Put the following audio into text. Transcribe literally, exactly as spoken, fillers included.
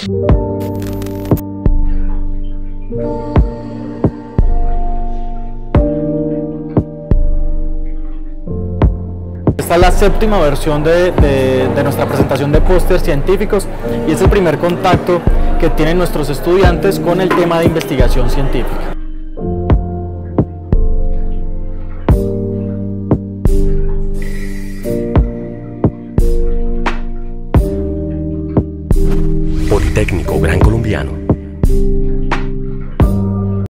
Esta es la séptima versión de, de, de nuestra presentación de pósters científicos y es el primer contacto que tienen nuestros estudiantes con el tema de investigación científica. Politécnico Gran Colombiano.